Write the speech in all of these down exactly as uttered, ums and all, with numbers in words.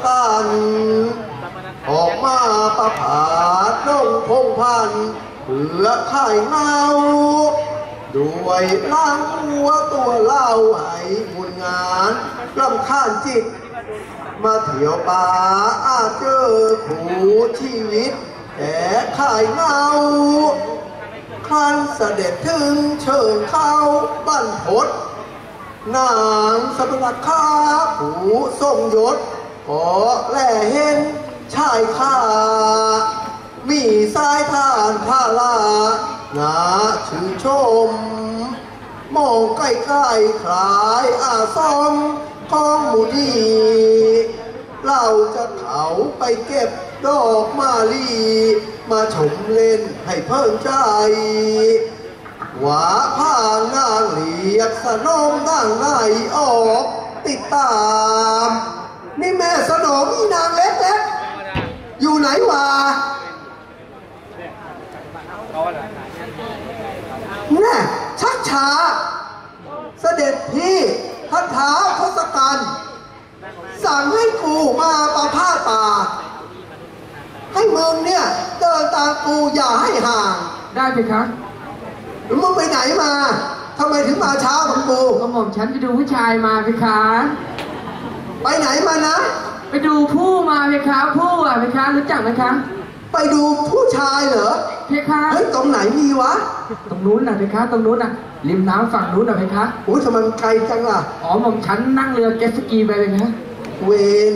กันออกมาประผาดลงพงพันเพื่อข่ายเงาด้วยล้างหัวตัวเล่าให้บุญงานรำคาญจิตมาเที่ยวป่าอาจเจอผู้ชีวิตแต่ข่ายเงาครั้นเสด็จถึงเชิงเข้าบ้านพดนางสมณคาผู้ทรงยศก็แลเห็นชายข้ามีสายทานพาลาน่าชื่นชมมองใกล้ๆคล้ายอาสมของหมูดีเราจะเขาไปเก็บดอกมาลีมาชมเล่นให้เพิ่มใจหวาผ้านางเรียกสนมนางในออกติดตามนี่แม่สนมอีนางเล็กเล็กอยู่ไหนวะแน่ชักช้าเสด็จพี่ท่านท้าวทศกัณฐ์สั่งให้กูมาประพาสป่าให้มึงเนี่ยเดินตามกูอย่าให้ห่างได้ไหมครับหรือมึงไปไหนมาทำไมถึงมาเช้าของกูก็หม่อมฉันไปดูผู้ชายมาเพคะไปไหนมานะไปดูผู้มาเพคะผู้อ่ะเพคะรู้จักไหมคะไปดูผู้ชายเหรอเพคะเฮ้ยตรงไหนมีวะตรงนู้นน่ะเพคะตรงนู้นน่ะริมน้ำฝั่งนู้นน่ะเพคะโอ้ยทำไมไกลจังล่ะอ๋อหม่อมฉันนั่งเรือเจ็ตสกีไปเพคะเวน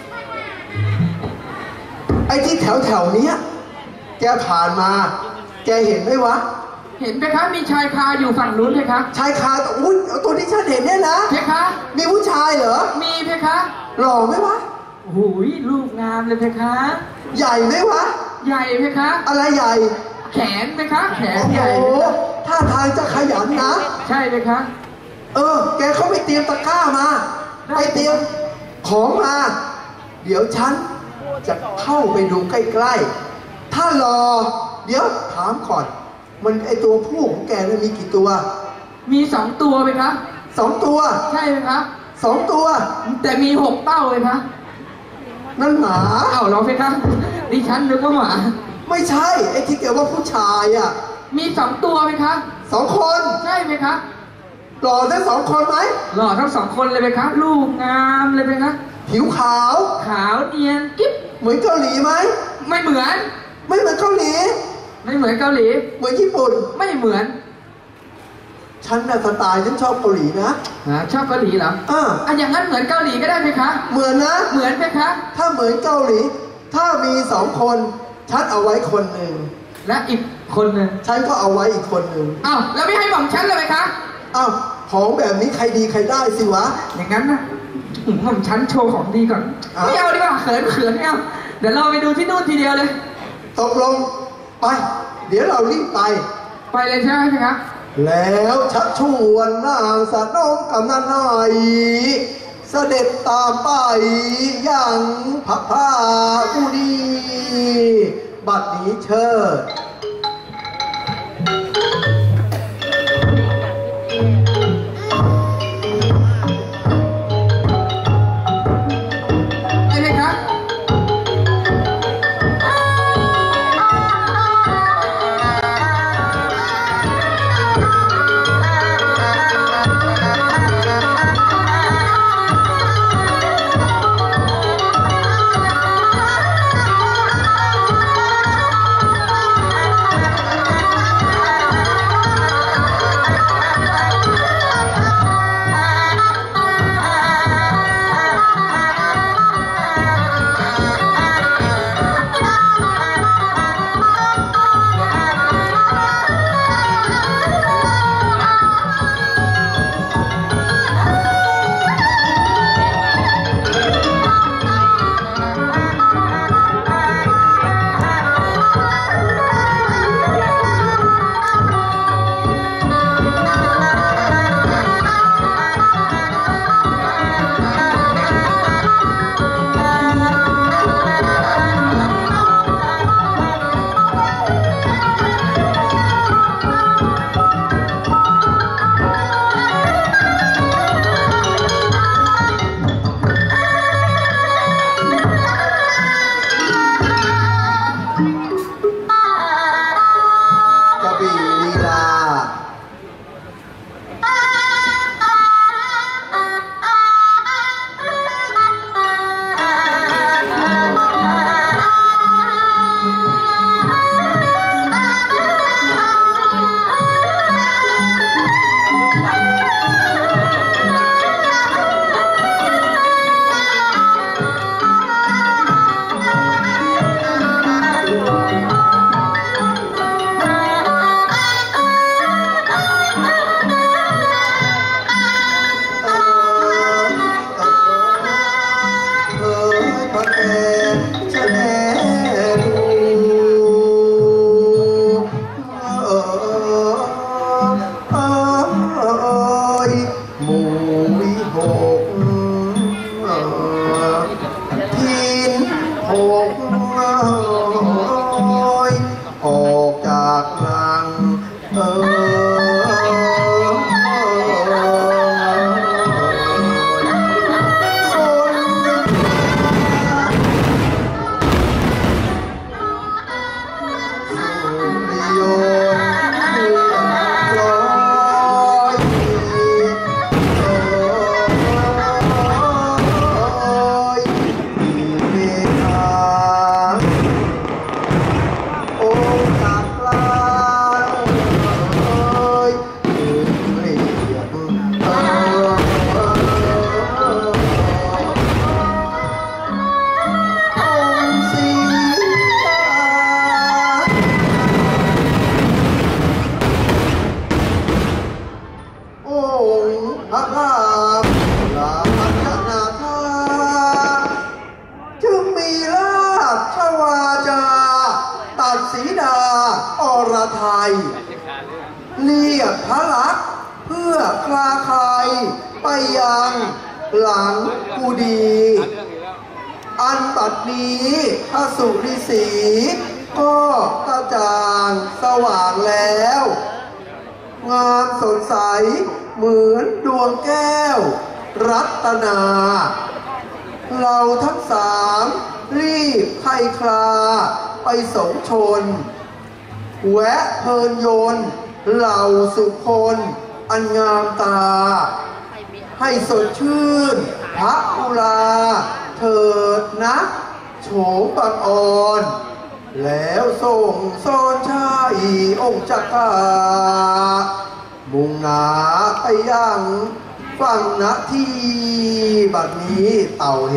ไอ้ที่แถวแถวนี้แกผ่านมาแกเห็นไหมวะเห็นเพคะมีชายคาอยู่ฝั่งนู้นเพคะชายคาอุ้ยตัวที่ฉันเห็นเนี่ยนะเพคะมีผู้ชายเหรอมีเพคะหล่อไหมวะโอ้ยรูปงามเลยเพคะใหญ่ไหมวะใหญ่เพคะอะไรใหญ่แขนเพคะแขนใหญ่โอ้ท่าทางจะขยันนะใช่เพคะเออแกเขาไปเตรียมตะกร้ามาไปเตรียมของมาเดี๋ยวฉันจะเข้าไปดูใกล้ๆถ้ารอเดี๋ยวถามก่อนมันไอตัวผู้ของแกนี่มีกี่ตัวมีสองตัวไหมคะสองตัวใช่ไหมคะสองตัวแต่มีหกเต้าเลยคะนั่นหมาเอ้าเราไหมคะดิฉันนึกว่าหมาไม่ใช่ไอ้ที่เกี่ยวว่าผู้ชายอ่ะมีสองตัวไหมคะสองคนใช่ไหมคะหล่อทั้งสองคนไหมหล่อทั้งสองคนเลยไหมคะลูกงามเลยไหมคะผิวขาวขาวเนียนกิ๊บเหมือนเกาหลีไหมไม่เหมือนไม่เหมือนเกาหลีไม่เหมือนเกาหลีเหมือนญี่ปุ่นไม่เหมือนฉันน่ะสไตล์ฉันชอบเกาหลีนะชอบเกาหลีเหรออ่าอันอย่างนั้นเหมือนเกาหลีก็ได้ไหมคะเหมือนนะเหมือนไหมคะถ้าเหมือนเกาหลีถ้ามีสองคนฉันเอาไว้คนหนึ่งและอีกคนหนึ่งฉันก็เอาไว้อีกคนหนึ่งอ้าวแล้วไม่ให้หม่อมฉันเลยไหมคะอ้าวของแบบนี้ใครดีใครได้สิวะอย่างนั้นนะหม่อมฉันโชว์ของดีก่อนไม่เอาดีกว่าเขินเขินไม่เอาเดี๋ยวเราไปดูที่นู่นทีเดียวเลยตกลงไปเดี๋ยวเรารีบไปไปเลยใช่ไหมครับแล้วชักชวนนางสนมกำนันหน่อยเสด็จตามไปยังพระพาผู้ดีบัดนี้เชิญเรียกพระลักษณ์เพื่อคลาใครไปยังหลังกูดี อันบัดนี้พระสุริสีก็กระจ่างสว่างแล้ว งามสดใสเหมือนดวงแก้วรัตนา เราทั้งสามรีบไข้คลาไปสงชน แวะเพลินยนต์เหล่าสุคนอันงามตา ให้สดชื่นพระอุราเถิดนะโฉมบังอ่อน แล้วส่งโซนชายองค์จักรามุ่งหน้าไปยังฝั่งนาทีบัดนี้เต่าเห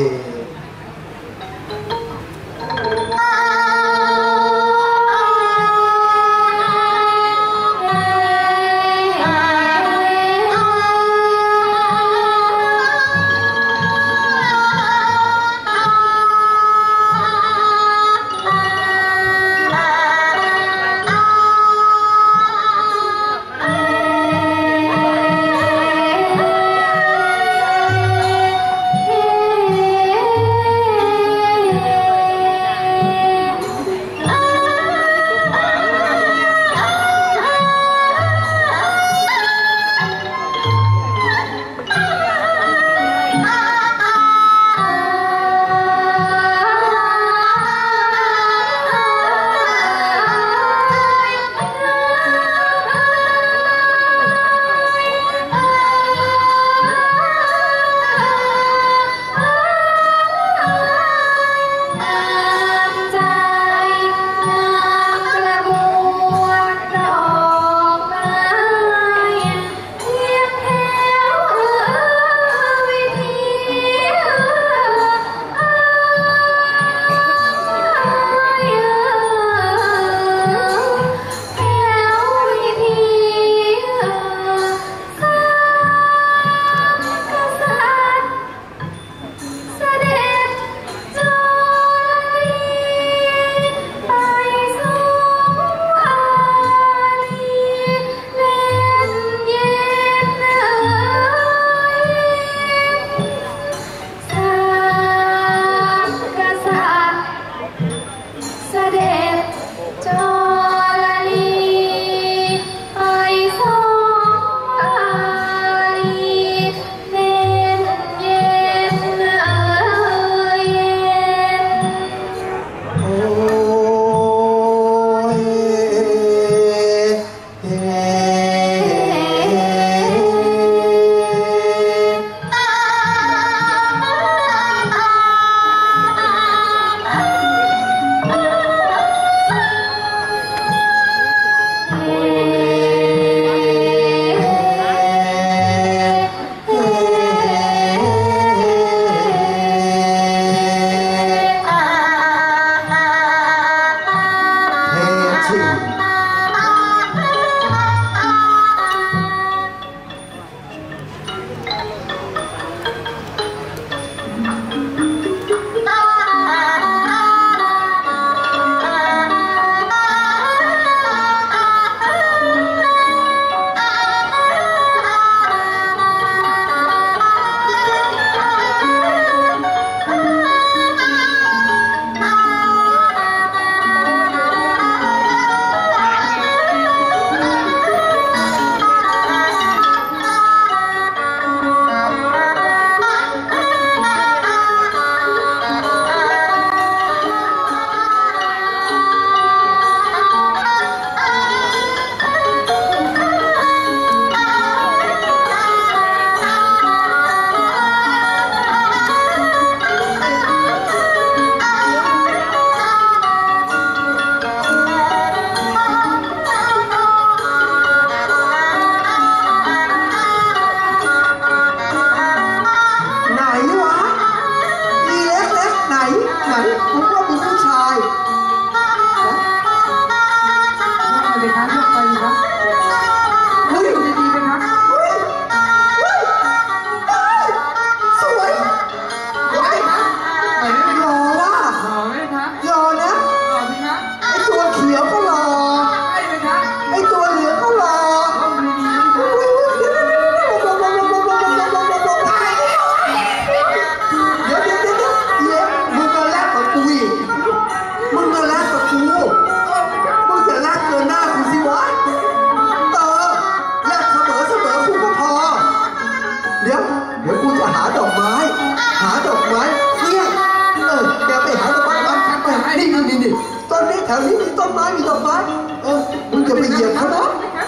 แถวนี้มีต้นไม้มีดอกไม้เออมึงจะไปเหยียบเขานะ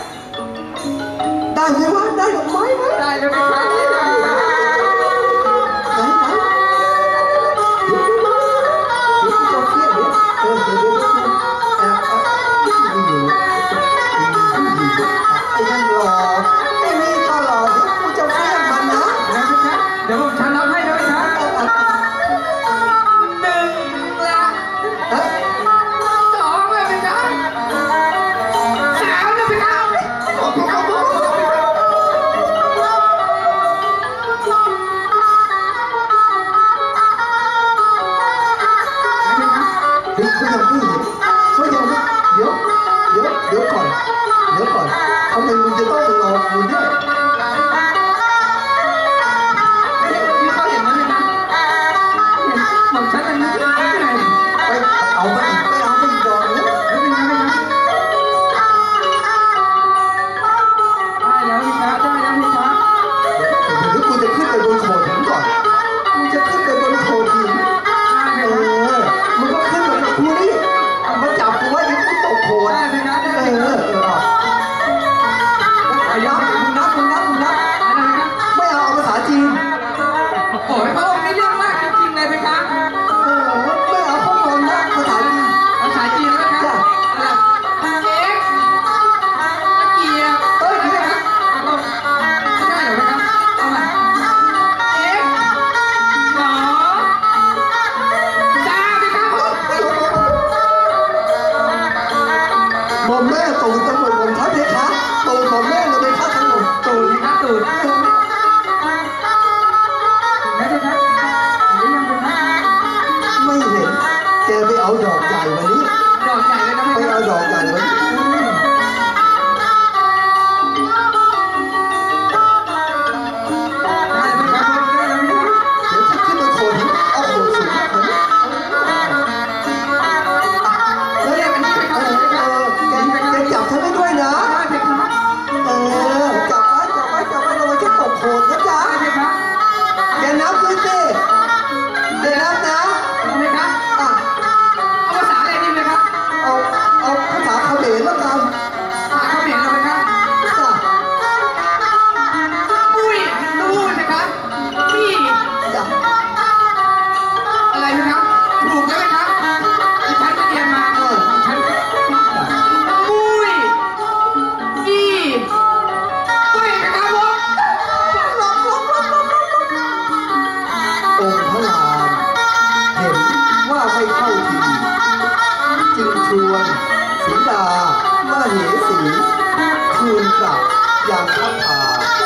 ได้ไหมวะได้ดอกไม้ไหมได้เลยครับไหนไหนเดี๋ยวเดี๋ยวจะเทียบเดี๋ยวเออเดี๋ยวเดี๋ยวแอบแอบอยู่ไอ้นั่นหล่อไอ้นี่ก็หล่อเดี๋ยวกูจะเฟี้ยงมันนะเดี๋ยวผมชันรับให้ด้วยครับหนึ่งละสองเลยไหมครับสามเลยไหมครับเดี๋ยวเขายังไม่เห็นเขายังไม่เดี๋ยวเดี๋ยวเดี๋ยวก่อนเดี๋ยวก่อนทำไมมึงจะต้องรอกูด้วยเอาไปอีกไม่เอาไปอีกดอกนึงได้แล้วพี่ครับได้แล้วพี่ครับเดี๋ยวกูจะขึ้นไปบนโขดหินก่อนกูจะขึ้นไปบนโขดหินเออมึงก็ขึ้นมากับกูนี่มาจับกูไว้เดี๋ยวกูตกโขดเออเออเออนับมึงนับมึงนับมึงนับไม่เอาภาษาจีนโอ้ยพระองค์นี่เรื่องมากจริงๆเลยพี่ครับเออไม่เอาข้อมูลนะภาษาจีนภาษาจีนแล้วนะครับเอ็กซ์เกียร์เอ้ยเดี๋ยวนะไม่ได้เหรอครับเอาใหม่เอ็กซ์สองสามพี่ครับผมแม่ตูดตำรวจผมทัดเลยครับตูดผมแม่เลยครับตำรวจตูดครับตูดไม่ใช่ครับหรือยังเป็นครับไม่เห็นแกไปเอาดอกใหญ่วันนี้ดอกใหญ่เลยนะไปเอาดอกใหญ่วันนี้จึงชวนสีดามาเหสีคืนกลับอย่างทัพพา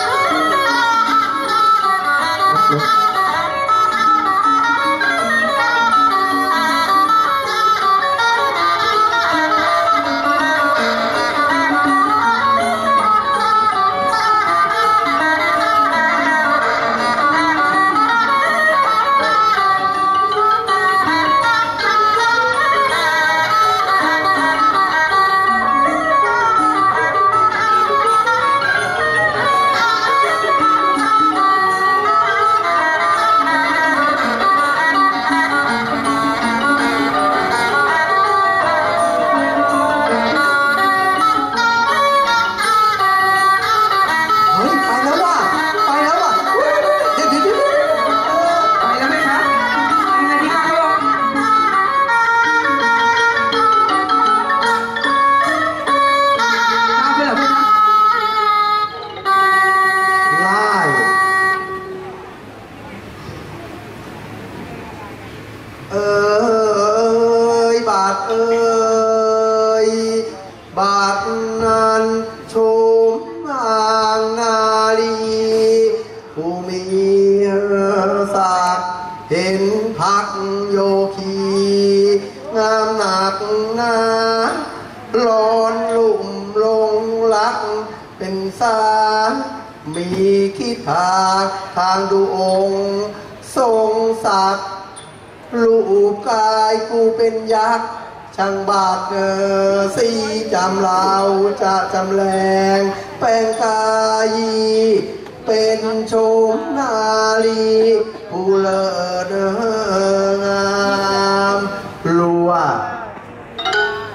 เอ้ยบาทเอ้ยบาทนั้นชมนางนาลีผู้มีศักดิ์เห็นพักโยคีงามหนักหนาร้อนลุ่มลงรักเป็นสามีคิดทางทางดูองค์ทรงศักดิ์รูปกายกูเป็นยักษ์ช่างบาดเกอสีจำเราจะจำแรงแปลงกายีเป็นโฉมนาลีผู้เลิศงามรัว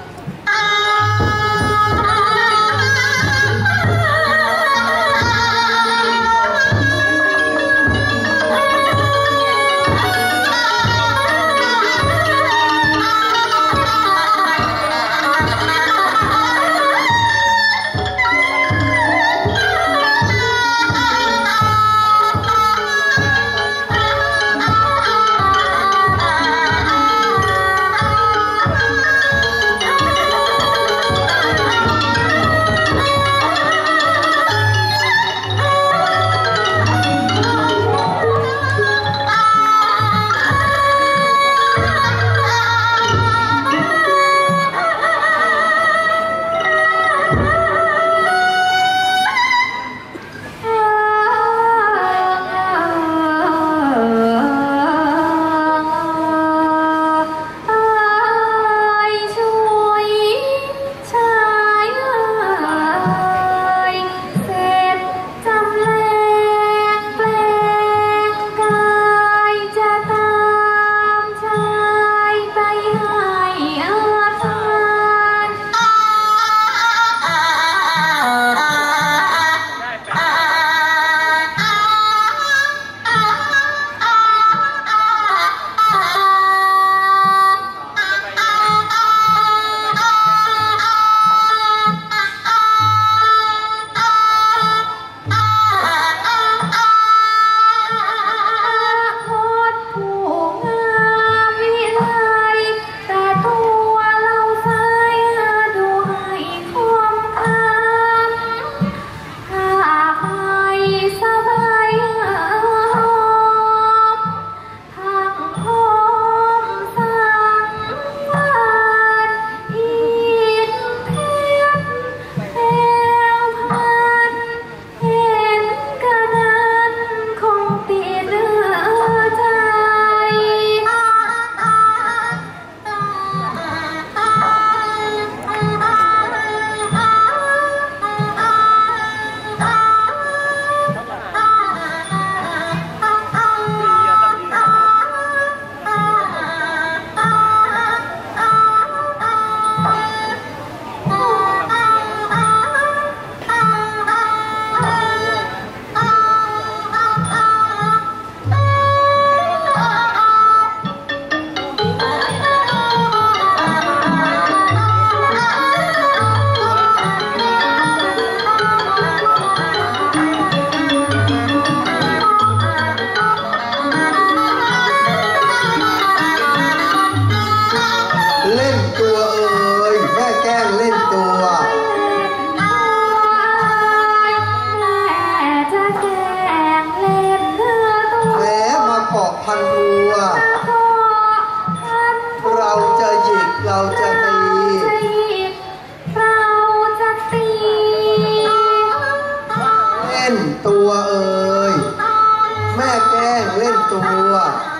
ล่นตัวเอ่ยแม่แกล้งเล่นตัว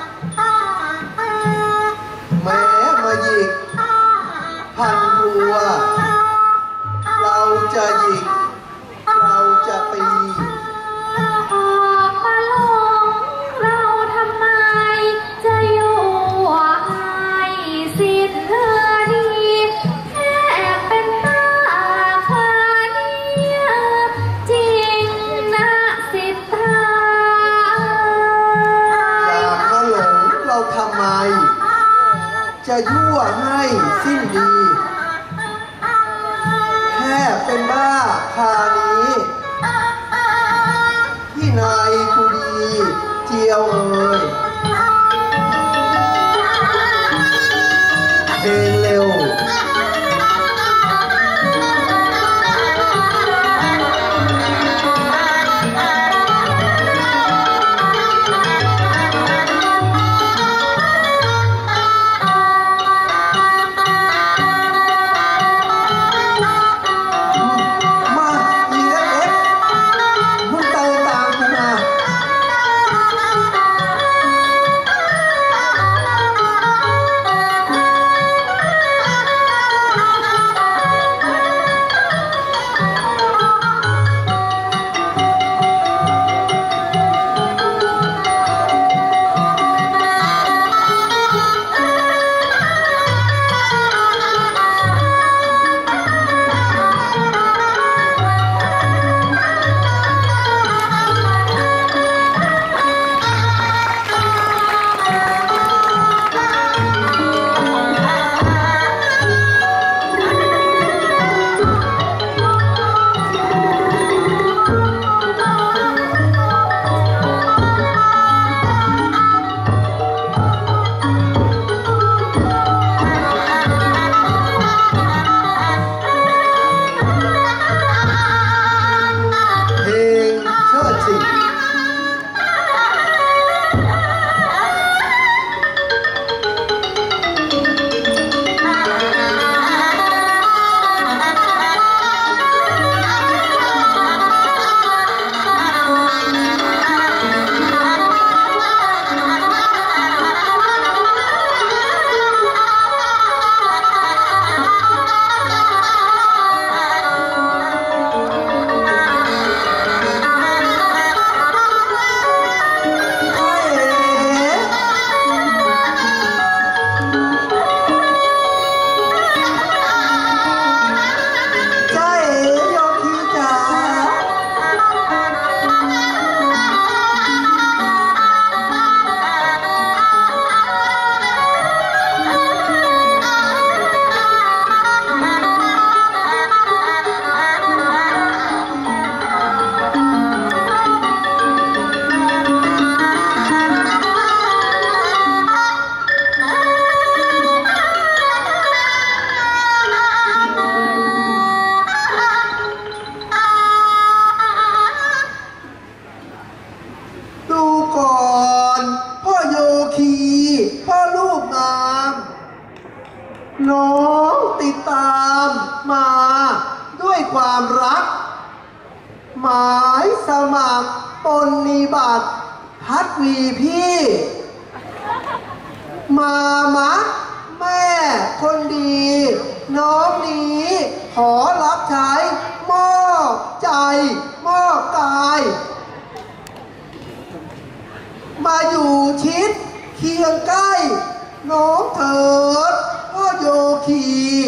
แม้มาหยิกพันตัวเราจะหยิกเราจะตีมาหลงเราทำไมจะอยู่ให้สิ้นเธอดีแค่เป็นตาคาเนียจริงนะสิทธาอยากมาหลงเราทำไมจะยั่วให้สิ้นดีแค่เป็นบ้าคานี้ที่นายกูดีเจียวเอ่ยเพลงเร็วน้องติดตามมาด้วยความรักหมายสมัครปฏิบัติพัดวีพี่มามักแม่คนดีน้องนี้ขอรับใช้มอบใจมอบกายมาอยู่ชิดเคียงใกล้น้องเถิดพ่อโยคี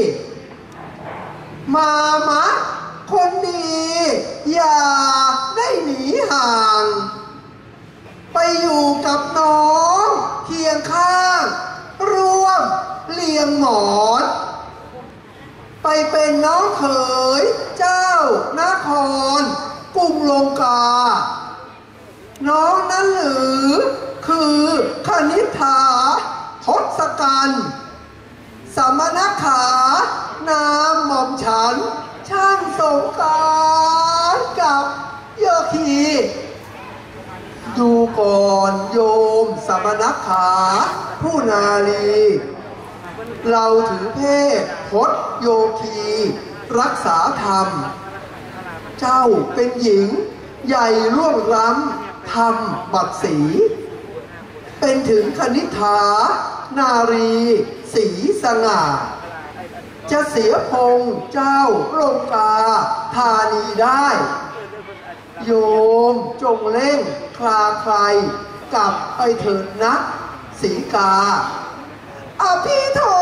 มามักคนดีอย่าได้หนีห่างไปอยู่กับน้องเคียงข้างร่วมเลี้ยงหมอนไปเป็นน้องเขยเจ้านครกรุงลงกาน้องนั้นหรือคือคณิษฐาทศกัณฐ์สมณขานามหม่อมฉันช่างสงการกับโยคีดูก่อนโยมสมณขาผู้นาลีเราถือเพศพจน์โยคีรักษาธรรมเจ้าเป็นหญิงใหญ่ร่วงล้ำทำบัดสีเป็นถึงคณิษฐานารีสีสง่าจะเสียพงเจ้าโลกาธานีได้โยมจงเล่งคลาใครกลับไปเถิดนะสีกาอภิโธ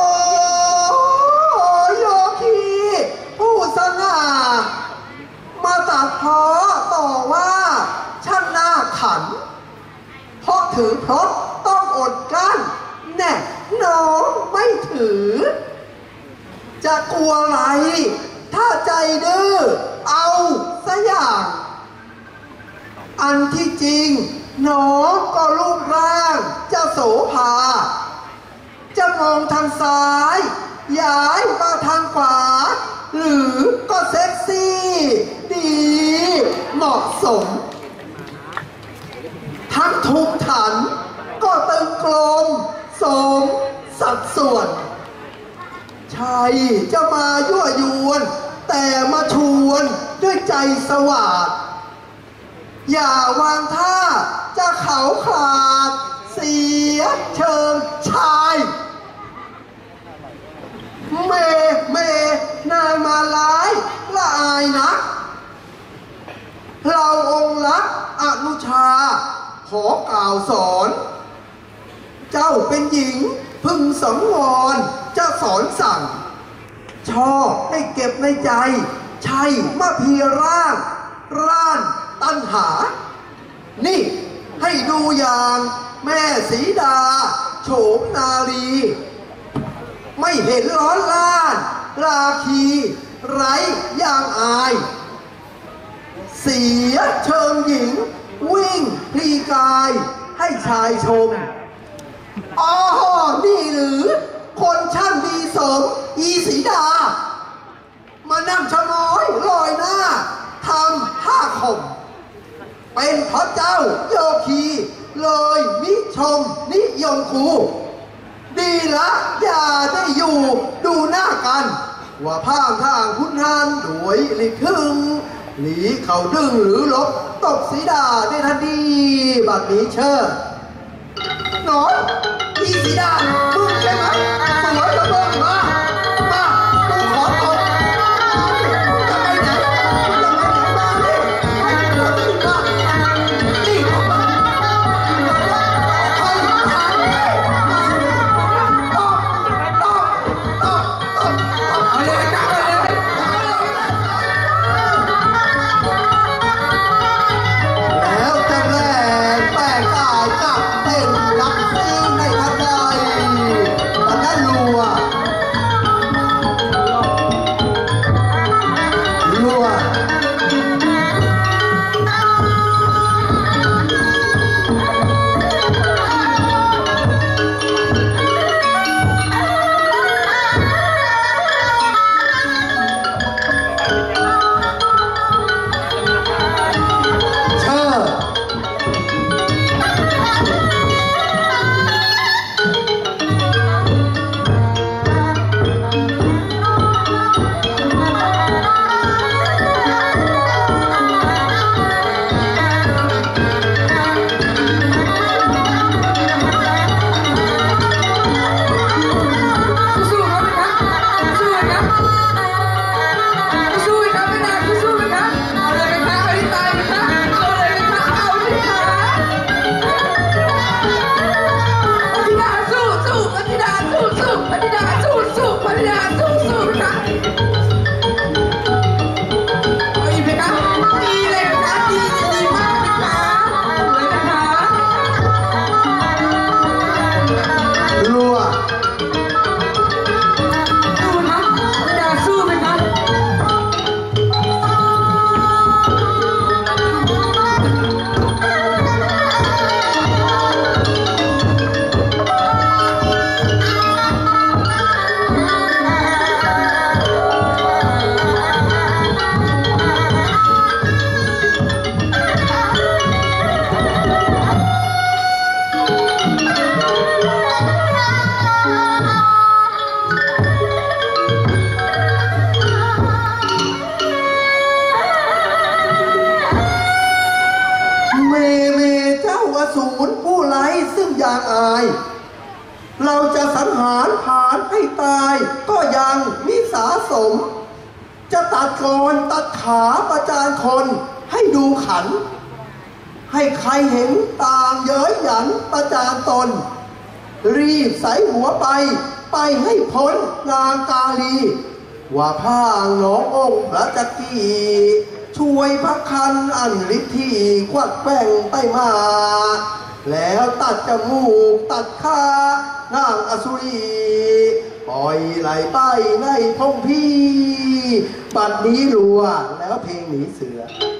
โยคีผู้สง่ามาตัดพ้อต่อว่าช่างหน้าขันเพราะถือพรตต้องอดกั้นแน่น้องไม่ถือจะกลัวอะไรถ้าใจดื้อเอาซะอย่างอันที่จริงน้องก็รูปร่างจะโสภาจะมองทางซ้ายย้ายมาทางขวาหรือก็เซ็กซี่ดีเหมาะสมทั้งทุกถันก็ตึงกลมสมสัดส่วนใช่จะมายั่วยวนแต่มาชวนด้วยใจสว่างอย่าวางท่าจะเขาขาดเสียเชิงชายเมเมนายมาร้ายละอายนะเราองค์รักอนุชาขอกล่าวสอนเจ้าเป็นหญิงพึงสังวรจะสอนสั่งชอบให้เก็บในใจใช่มาเพียร่างร่านตัณหานี่ให้ดูอย่างแม่สีดาโฉมนาลีไม่เห็นร้อนล้านราคีไร้ย่างอายเสียเชิงหญิงวิ่งพลีกายให้ชายชมอ๋อนี่หรือคนช่างดีสมอีสีดามานั่งชะม้อยลอยหน้าทำท่าข่มเป็นเพราะเจ้าโยคีเลยนิชมนิยมครูดีละอย่าได้อยู่ดูหน้ากันว่าพางทางคุณทานโดยหลีกถึงหลีเขาดึงหรือลบตกสีดาได้ทันทีบัดนี้เชิญหนอนอีสีดามึงใช่ไหมสวยระเบิดมามากูขอตบจะไปไหนจะไปไหนมาดิให้กูถึงมานี่ออกมาใครทางนี้ตบตบตบตบเอาเลยจับเลยแล้วจะแรงแปลงกายกับเด่นรักซิ่งในทันใดเมเมเจ้าอสูรผู้ไร้ซึ่งอย่างอายเราจะสังหารผานให้ตายก็ยังมิสาสมจะตัดกรตัดขาประจานคนให้ดูขันให้ใครเห็นต่างเย้ยหยันประจานตนรีบใส่หัวไปไปให้พ้นนางกาลีว่าพางน้ององค์พระจักรีช่วยพระคันอันฤทธิ์ที่ควัดแป้งไปมาแล้วตัดจมูกตัดขานางอสุรีปล่อยไหลไปในพงพี่บัดนี้รัวแล้วเพลงหนีเสือ